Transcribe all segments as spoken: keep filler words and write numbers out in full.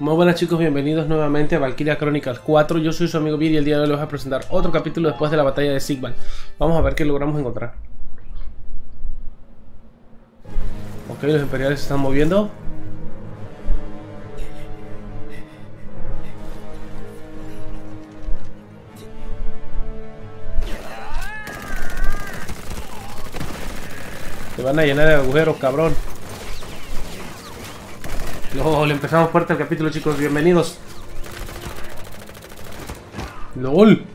Muy buenas chicos, bienvenidos nuevamente a Valkyria Chronicles cuatro. Yo soy su amigo Vir y el día de hoy les voy a presentar otro capítulo después de la batalla de Sigval. Vamos a ver qué logramos encontrar. Ok, los imperiales se están moviendo. Se van a llenar de agujeros, cabrón. LOL, empezamos fuerte el capítulo, chicos. Bienvenidos. LOL.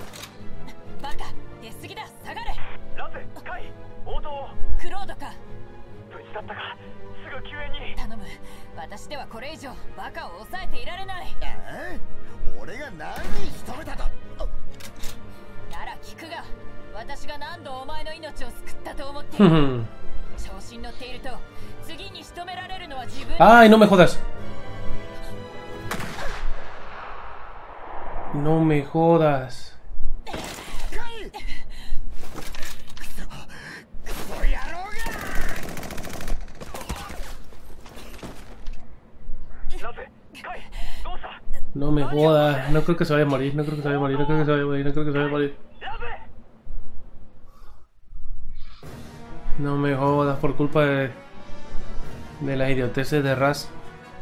Ay, no me jodas. No me jodas. No me jodas. No creo que se vaya a morir. No creo que se vaya a morir. No creo que se vaya a morir. No creo que se vaya a morir. No me jodas por culpa de de las idioteces de Raz.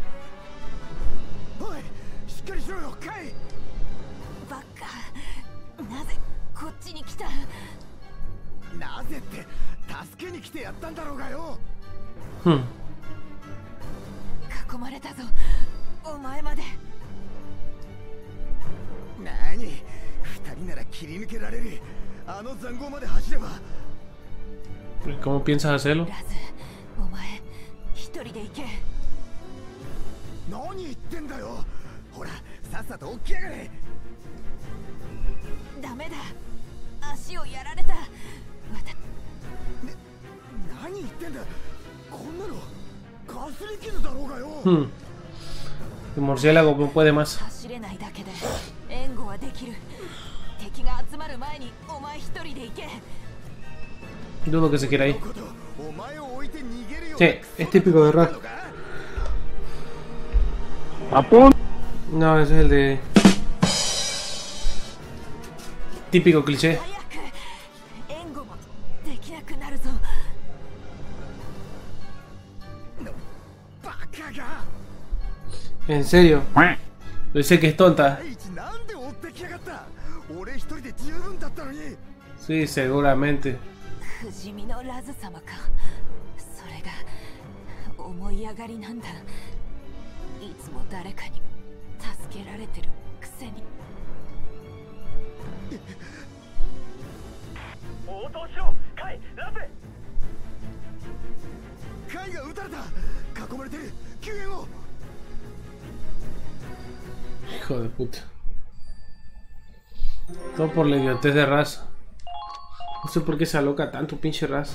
Hmm. ¿Cómo piensas hacerlo? Hmm. El murciélago no puede más. Dudo que se quiera ir. Sí, es típico de Raz. No, ese es el de... típico cliché. En serio. Yo sé que es tonta. Sí, seguramente. Hijo de puta. Todo por la idiotez de Raz. No sé por qué se aloca tanto, pinche Raz.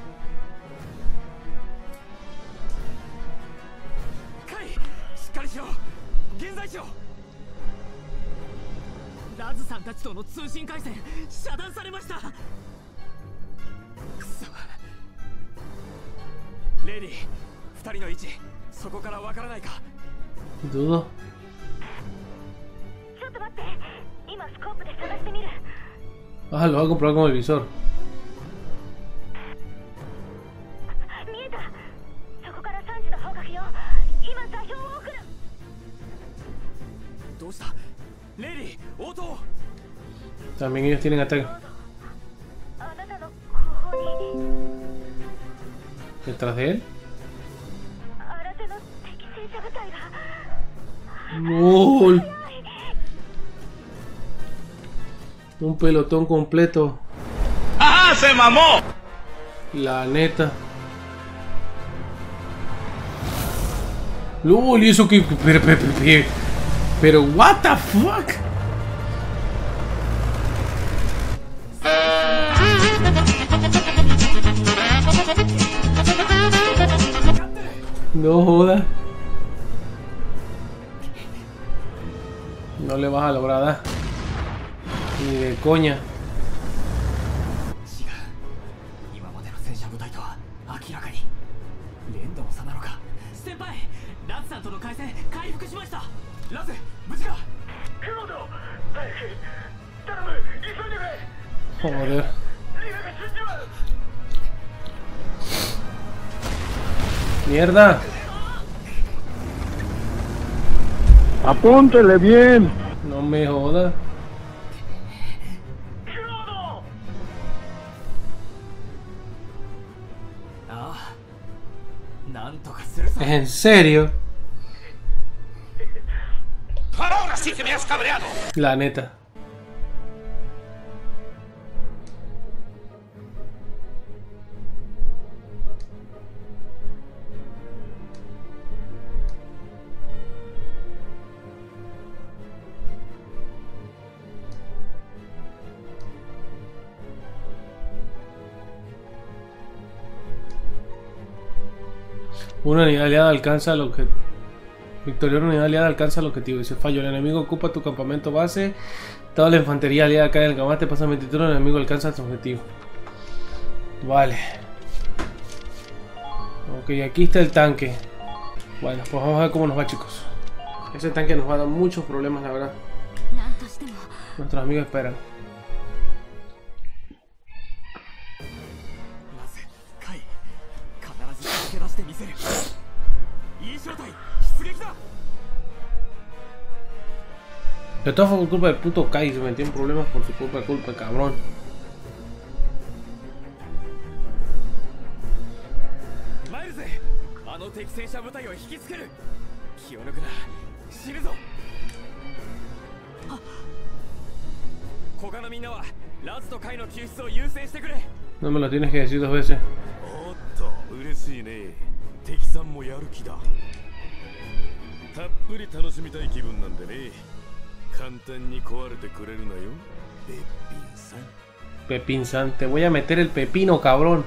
Dudo. Ah, lo voy a comprobar con el visor. También ellos tienen ataque. ¿Detrás de él? ¡Lol! Un pelotón completo. ¡Ajá! ¡Se mamó! La neta. ¡Lol! ¿Y eso qué? Pero, pero, pero, pero, what the fuck? No joda. No le vas a lograr dar. Ni de coña. Pero 違う。今までの戦車部隊とは明らかに。 LOL. 戦車部隊とは明らかに。 Un pelotón completo. 戦車部隊が No Joder. Mierda. Apúntele bien. No me jodas. ¿En serio? Ahora sí que me has cabreado. La neta. Una unidad aliada alcanza el objetivo. Victoria, una unidad aliada alcanza el objetivo. Dice fallo. El enemigo ocupa tu campamento base. Toda la infantería aliada cae en el combate. Pasa veinte turnos. El enemigo alcanza su objetivo. Vale. Ok, aquí está el tanque. Bueno, pues vamos a ver cómo nos va, chicos. Ese tanque nos va a dar muchos problemas, la verdad. Nuestros amigos esperan. De todas formas, por culpa del puto Kai, se metió en problemas por su culpa, culpa, cabrón. No me lo tienes que decir dos veces. Pepín-san, te voy a meter el pepino, cabrón.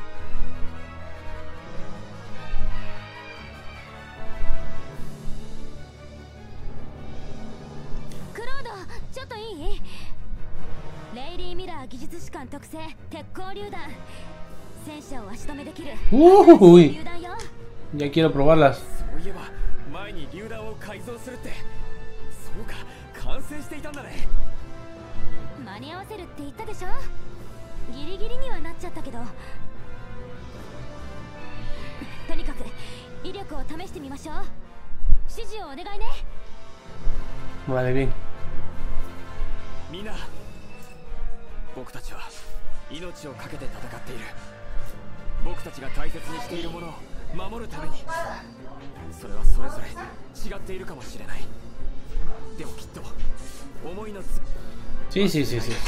Uy, ya quiero probarlas. Vale, bien. Sí, sí, sí, sí.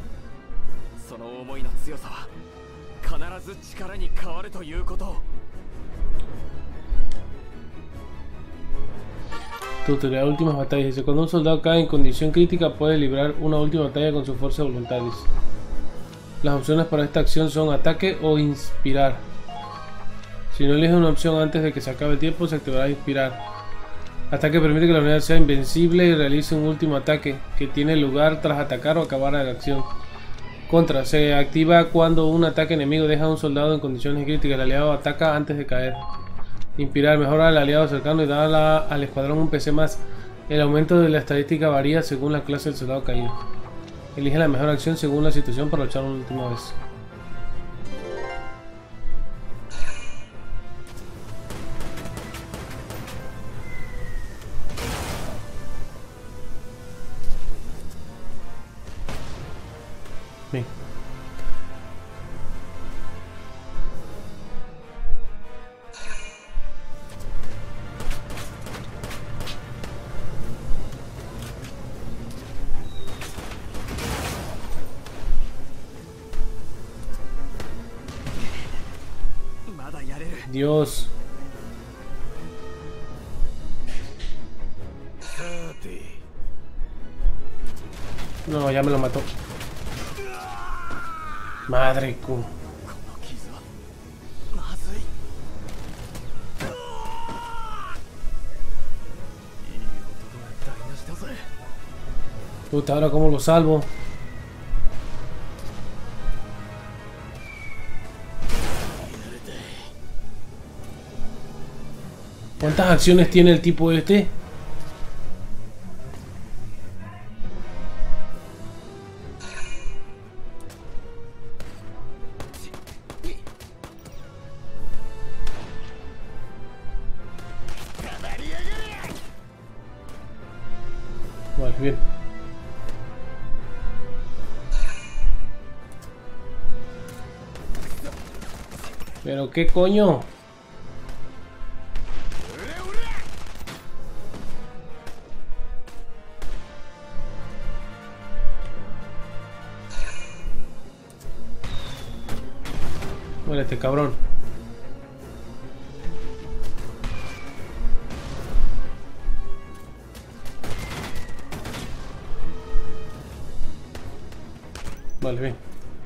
Tutorial últimas batallas. Dice, cuando un soldado cae en condición crítica puede librar una última batalla con sus fuerzas voluntarias. Las opciones para esta acción son ataque o inspirar. Si no eliges una opción antes de que se acabe el tiempo, se activará inspirar. Ataque permite que la unidad sea invencible y realice un último ataque que tiene lugar tras atacar o acabar la acción. Contra, se activa cuando un ataque enemigo deja a un soldado en condiciones críticas. El aliado ataca antes de caer. Inspirar, mejora al aliado cercano y da la, al escuadrón un P C más. El aumento de la estadística varía según la clase del soldado caído. Elige la mejor acción según la situación para luchar una última vez. Bien. Dios. No, ya me lo mató. Madre cu. Puta, ahora cómo lo salvo. ¿Cuántas acciones tiene el tipo este? Vale, bien. ¿Pero qué coño? Muere este cabrón. Vale, bien.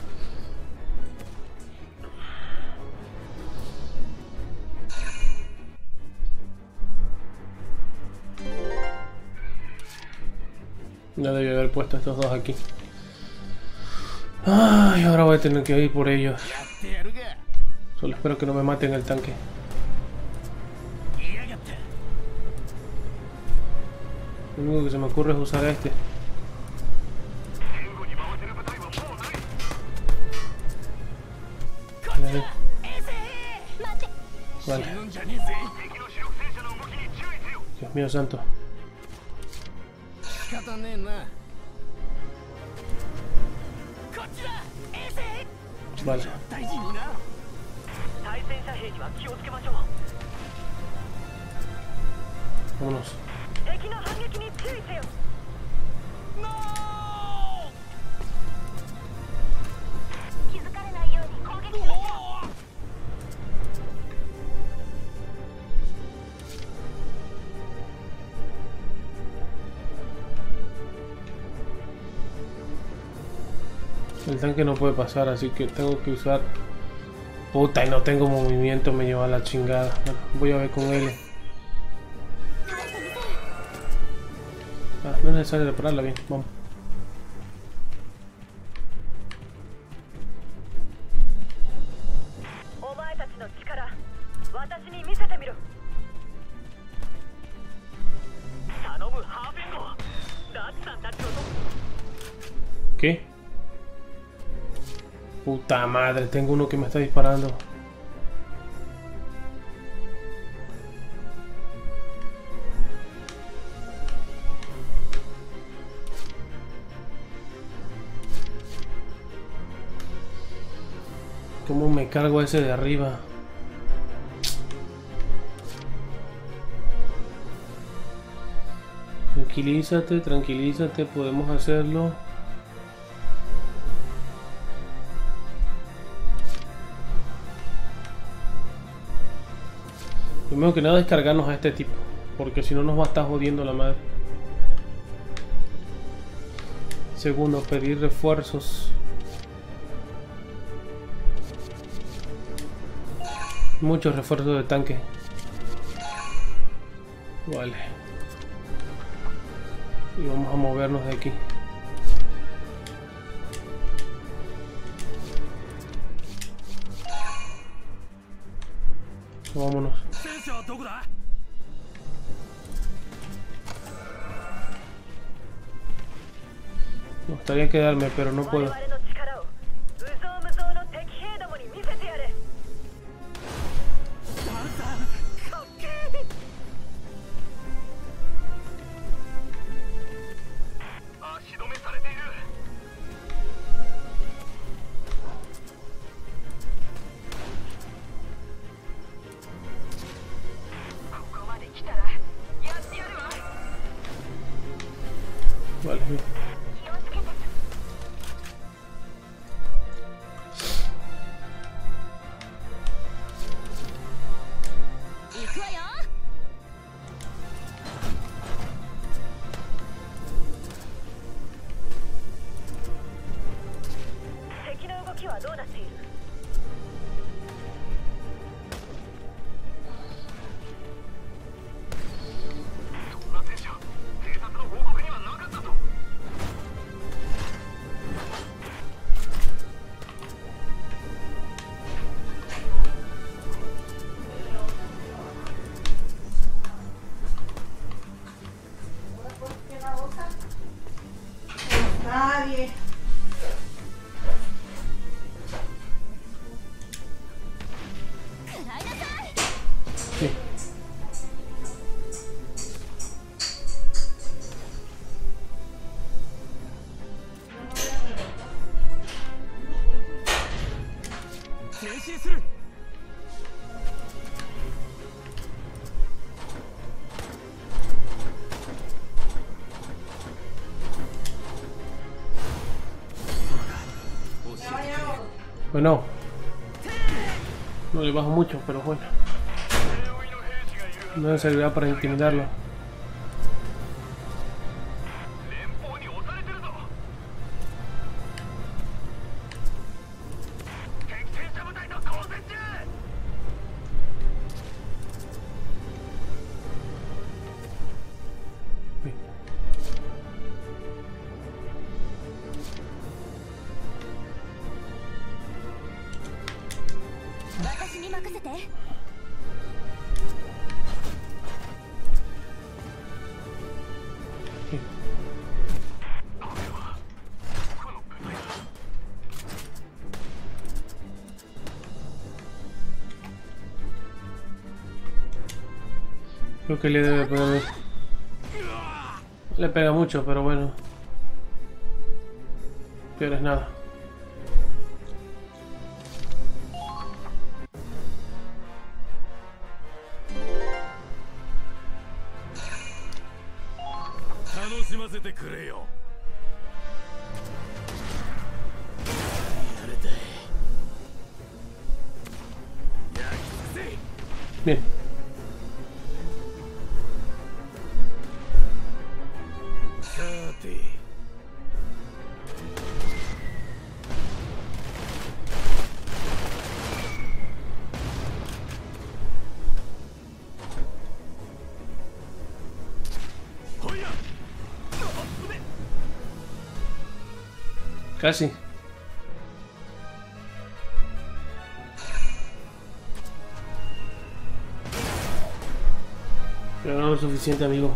Ya debí haber puesto estos dos aquí. Ay, ahora voy a tener que ir por ellos. Solo espero que no me maten el tanque. Lo único que se me ocurre es usar a este. Vale. Vale. Dios mío santo. Vale. Vámonos. El tanque no puede pasar, así que tengo que usar... Puta, y no tengo movimiento, me lleva a la chingada. Bueno, voy a ver con él. Ah, no es necesario repararla, bien, vamos. ¿Qué? Puta madre, tengo uno que me está disparando. ¿Cómo me cargo ese de arriba? Tranquilízate, tranquilízate, podemos hacerlo. Primero que nada descargarnos a este tipo, porque si no nos va a estar jodiendo la madre. Segundo, pedir refuerzos. Muchos refuerzos de tanque. Vale. Y vamos a movernos de aquí. Vámonos. Me gustaría quedarme, pero no puedo. Vale, bien. Bueno, no le bajo mucho, pero bueno, no servirá para intimidarlo. Creo que le debe pegar. Le pega mucho, pero bueno. Peor es nada. Bien. Casi. Pero no lo suficiente, amigo.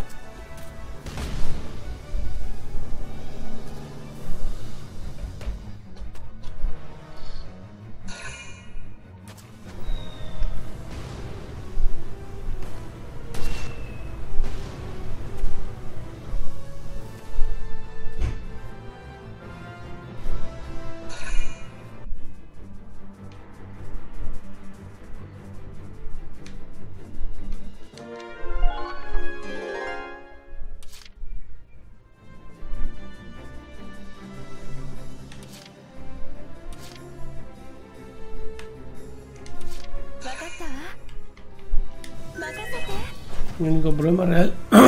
Mi único problema real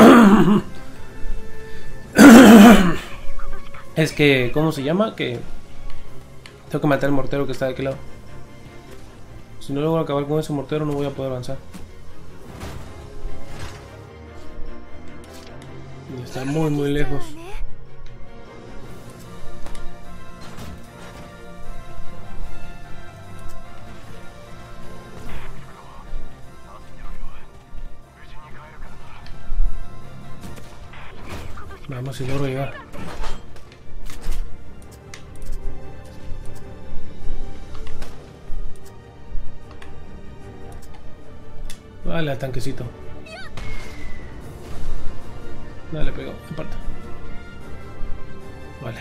es que, ¿cómo se llama? Que tengo que matar al mortero que está de aquel lado. Si no logro acabar con ese mortero no voy a poder avanzar. Y está muy muy lejos. Vamos si logro llegar. Vale, al tanquecito. Dale, pegó, aparta. Vale.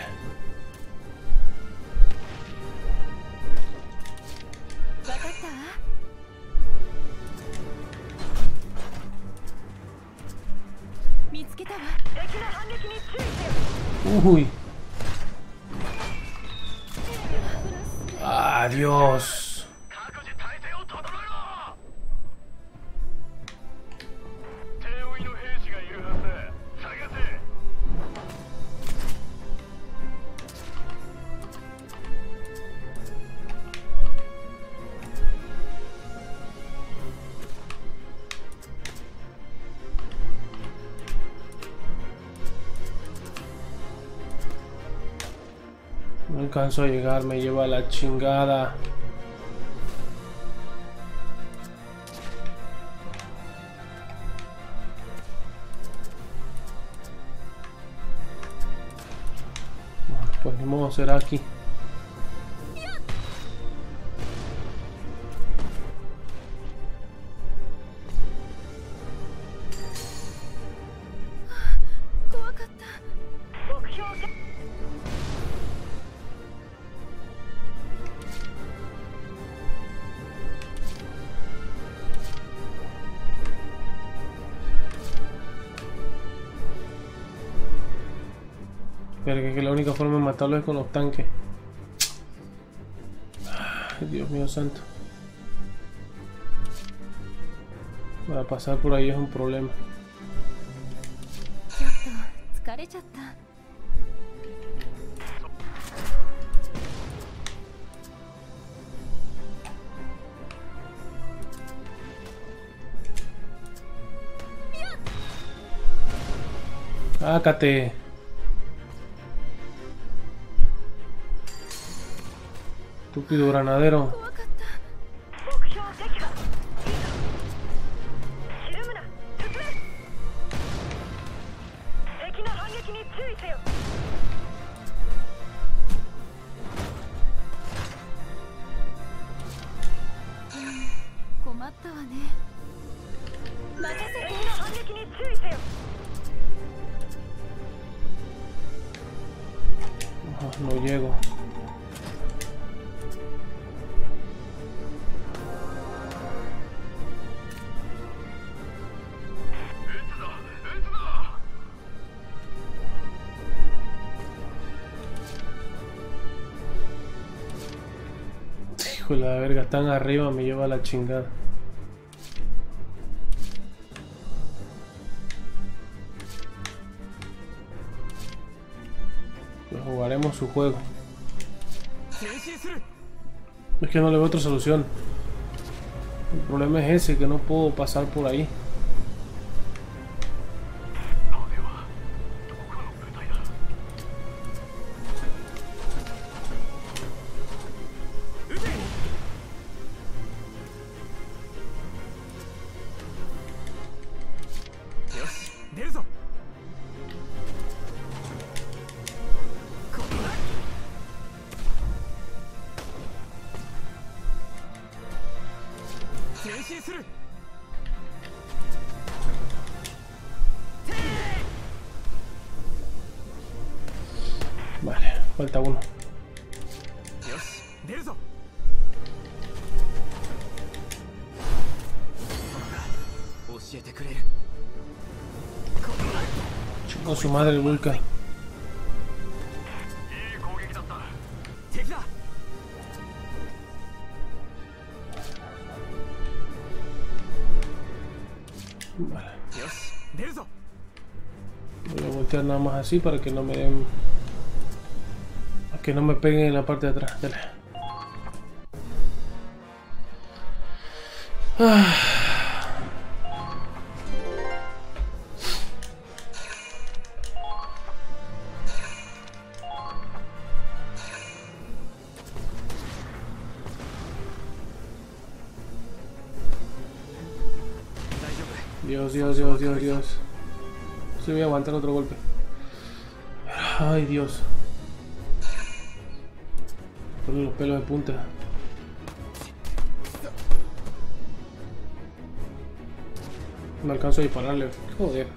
Uy. Adiós. No alcanzo a llegar, me lleva la chingada. Bueno, pues ni modo, será aquí. Pero que, que la única forma de matarlo es con los tanques. Ay, Dios mío santo. Para pasar por ahí es un problema. Ácate. Estúpido granadero. No llego. Hijo de la verga, están arriba, me lleva la chingada. Jugaremos su juego. Es que no le veo otra solución. El problema es ese, que no puedo pasar por ahí. Vale, falta uno. Chico, su madre el Vulca. Vale. Voy a voltear nada más así para que no me den, para que no me peguen en la parte de atrás. Dale. Ah. Dios, Dios, Dios, Dios, Dios. Se voy a aguantar otro golpe. Ay, Dios. Ponle los pelos de punta. No alcanzo a dispararle. Joder.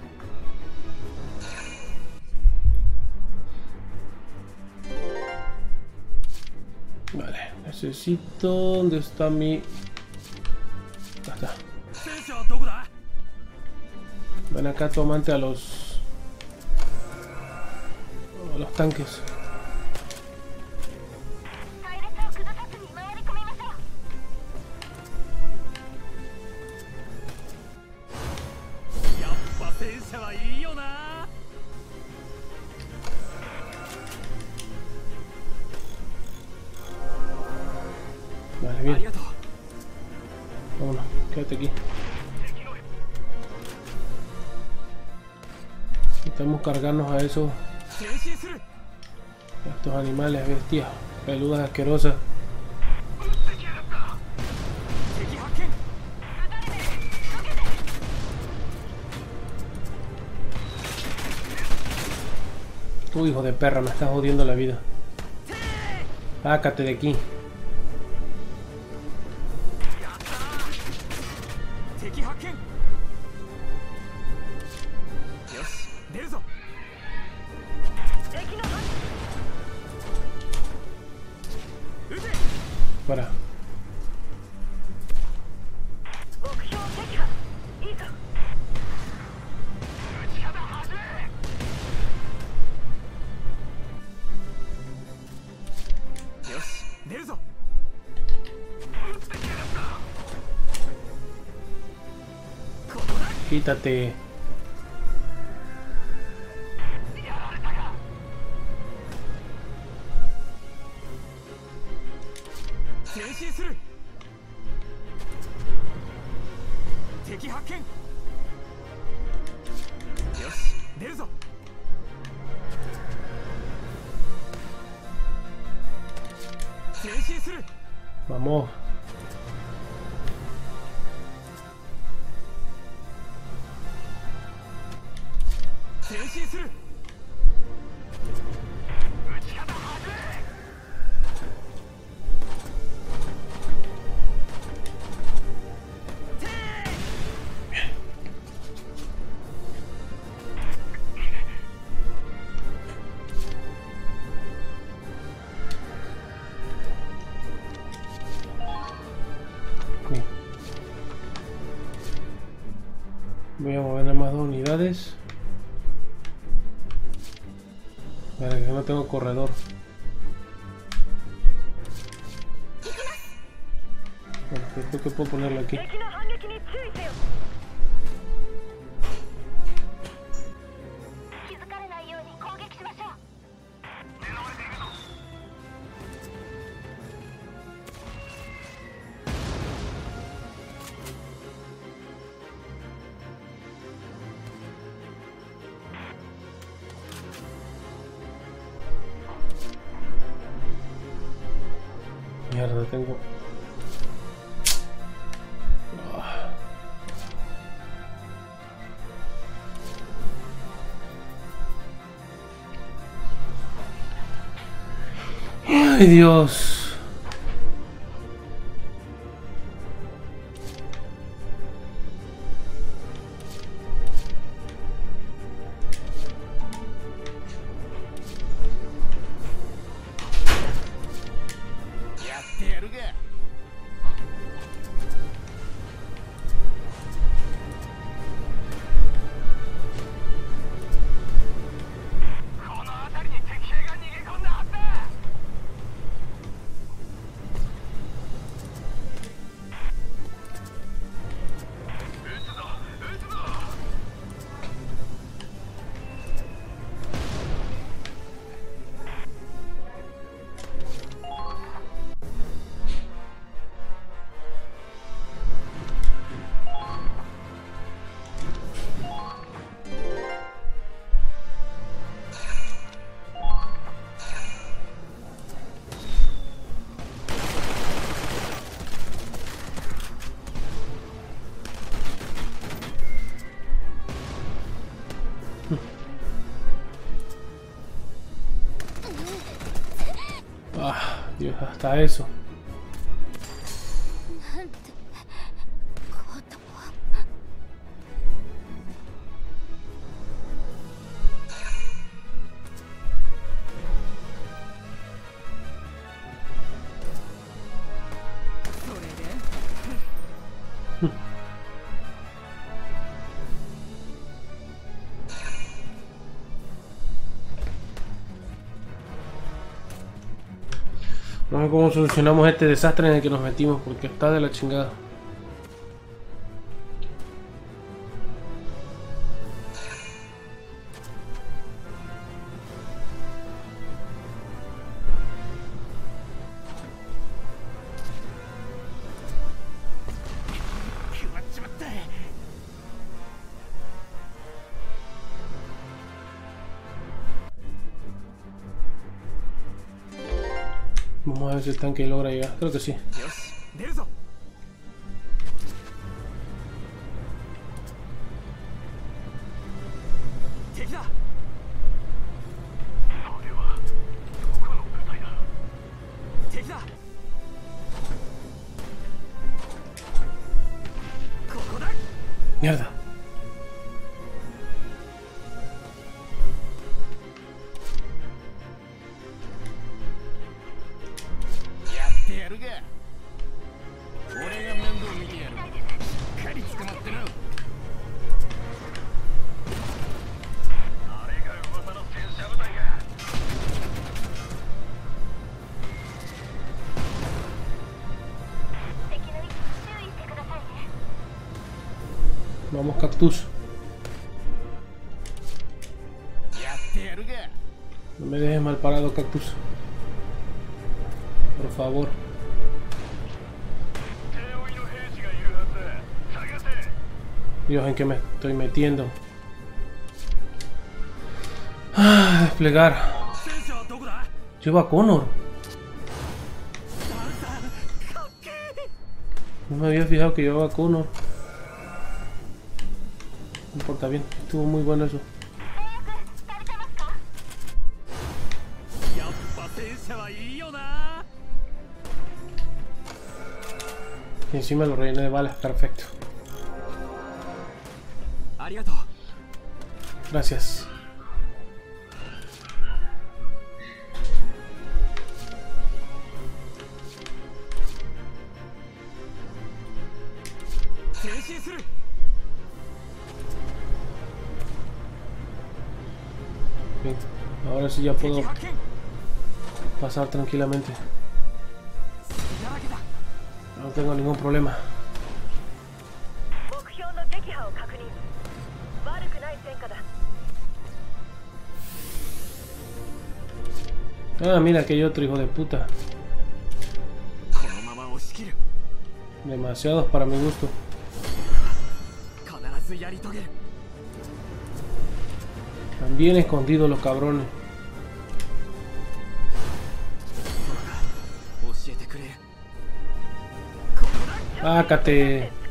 Vale, necesito... ¿Dónde está mi...? Acá está. Ven acá tu amante a los... a los tanques. Vale, bien. Vámonos, quédate aquí. Necesitamos cargarnos a esos... a estos animales bestias, peludas asquerosas. Tú, hijo de perra, me estás jodiendo la vida. Sácate de aquí. Para. Quítate. Vamos. Voy a mover más dos unidades. Vale, que no tengo corredor. Bueno, creo que puedo ponerlo aquí. Mierda, tengo... Ay, Dios. Ah, Dios, hasta eso. No sé cómo solucionamos este desastre en el que nos metimos, porque está de la chingada. Vamos a ver si el tanque logra llegar. Creo que sí. Mierda. Vamos, Cactus. No me dejes mal parado, Cactus. Por favor. Dios, ¿en qué me estoy metiendo? Ah, desplegar. Lleva a Connor. No me había fijado que llevaba a Connor. No importa, bien. Estuvo muy bueno eso. Y encima lo rellené de balas, perfecto. Gracias. Bien, ahora sí ya puedo pasar tranquilamente. No tengo ningún problema. Ah, mira que hay otro hijo de puta. Demasiados para mi gusto. Están bien escondidos los cabrones. ¡Ácate!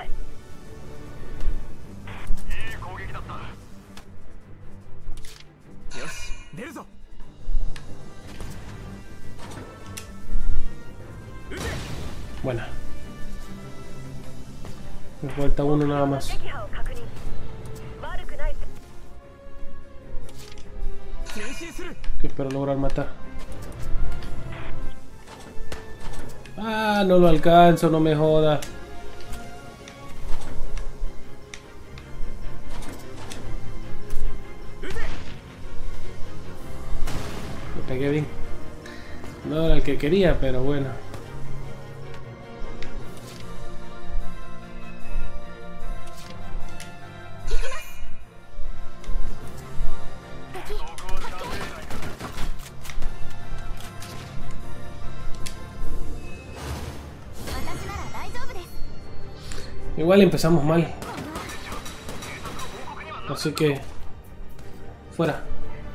Buena. Me falta uno nada más. Que espero lograr matar. Ah, no lo alcanzo, no me joda. Me pegué bien. No era el que quería, pero bueno. Igual empezamos mal. Así que... fuera.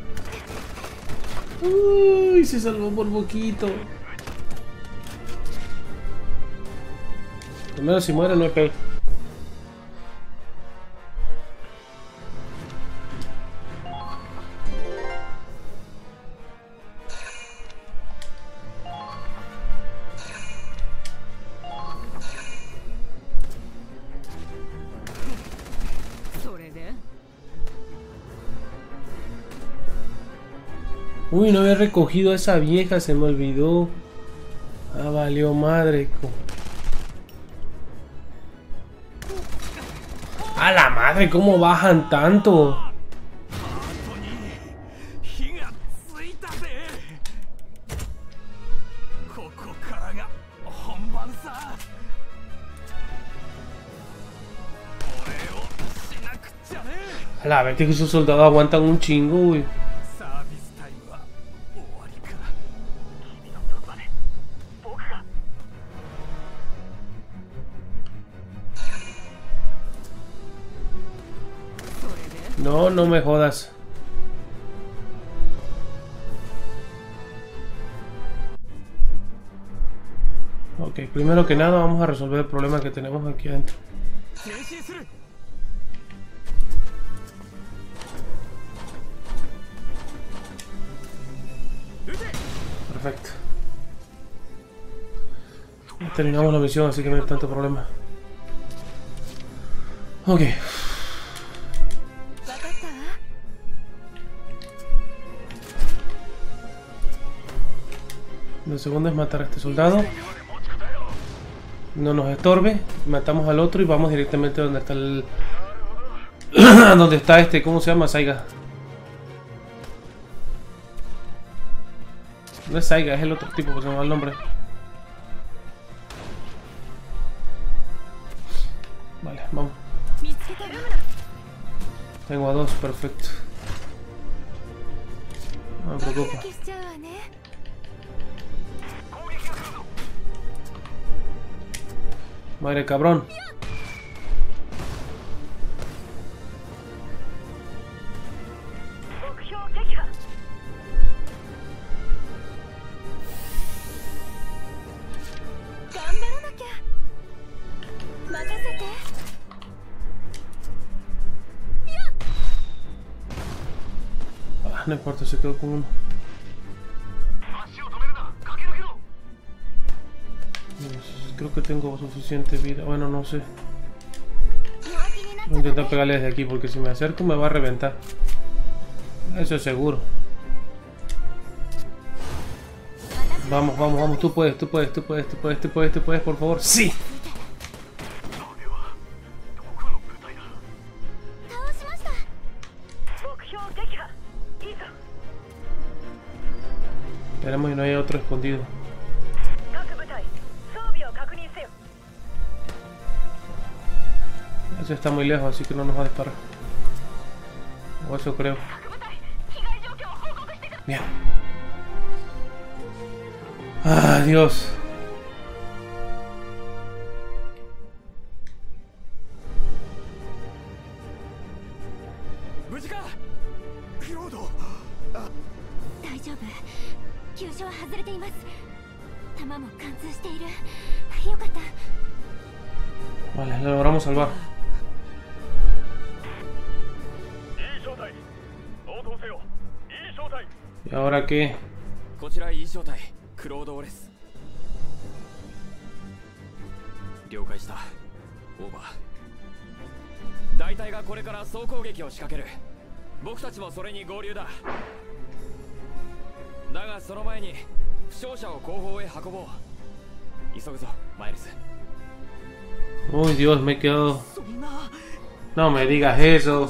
Uy, se salvó por poquito. Primero si muere no hay peor. Uy, no había recogido a esa vieja, se me olvidó. Ah, valió madre. A la madre, ¿cómo bajan tanto? A la vez que esos soldados aguantan un chingo, güey. No, no me jodas. Ok, primero que nada vamos a resolver el problema que tenemos aquí adentro. Perfecto. Ya terminamos la misión, así que no hay tanto problema. Ok. Lo segundo es matar a este soldado. No nos estorbe. Matamos al otro y vamos directamente a donde está el... donde está este, ¿cómo se llama? Saiga. No es Saiga, es el otro tipo, que se me va el nombre. Vale, vamos. Tengo a dos, perfecto. No me preocupa. Madre cabrón. Ah, no importa, se quedó con uno. Creo que tengo suficiente vida. Bueno, no sé. Voy a intentar pegarle desde aquí porque si me acerco me va a reventar. Eso es seguro. Vamos, vamos, vamos. Tú puedes, tú puedes, tú puedes, tú puedes, tú puedes, tú puedes, por favor. ¡Sí! Esperemos y no hay otro escondido. Ese está muy lejos, así que no nos va a disparar. O eso creo. Bien. ¡Ah, Dios! Vale, lo logramos salvar. ¿Y ahora qué? Uy, Dios, me he quedado. No me digas eso.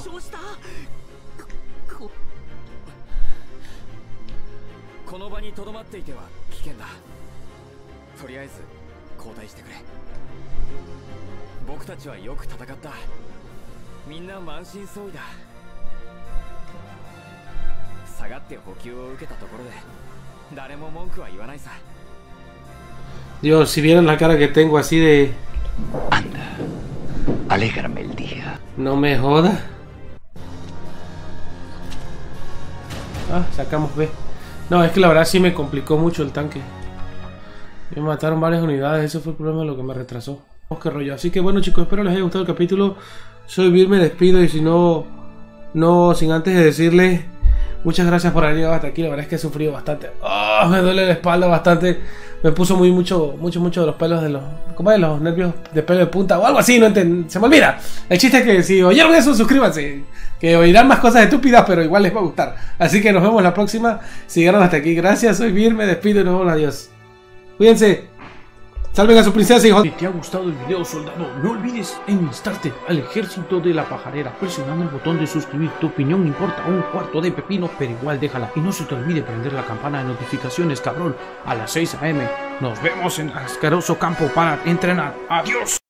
Dios, si vieran la cara que tengo así de... Anda, alégrame el día. No me joda. Ah, sacamos B. No, es que la verdad sí me complicó mucho el tanque. Me mataron varias unidades, eso fue el problema de lo que me retrasó. Vamos, qué rollo. Así que bueno, chicos, espero les haya gustado el capítulo. Soy Vir, me despido y si no, no sin antes de decirles muchas gracias por haber llegado hasta aquí. La verdad es que he sufrido bastante. Oh, me duele la espalda bastante. Me puso muy mucho, mucho, mucho de los pelos de los... ¿Cómo es? Los nervios de pelo de punta o algo así, no entiendo. Se me olvida. El chiste es que si oyeron eso, suscríbanse. Que oirán más cosas estúpidas, pero igual les va a gustar. Así que nos vemos la próxima. Si llegaron hasta aquí, gracias. Soy Vir, me despido y nos vemos. Adiós. Cuídense. Salven a su princesa, hijos. Si te ha gustado el video, soldado, no olvides enlistarte al ejército de la pajarera presionando el botón de suscribir. Tu opinión importa un cuarto de pepino, pero igual déjala. Y no se te olvide prender la campana de notificaciones, cabrón, a las seis a eme. Nos vemos en asqueroso campo para entrenar. Adiós.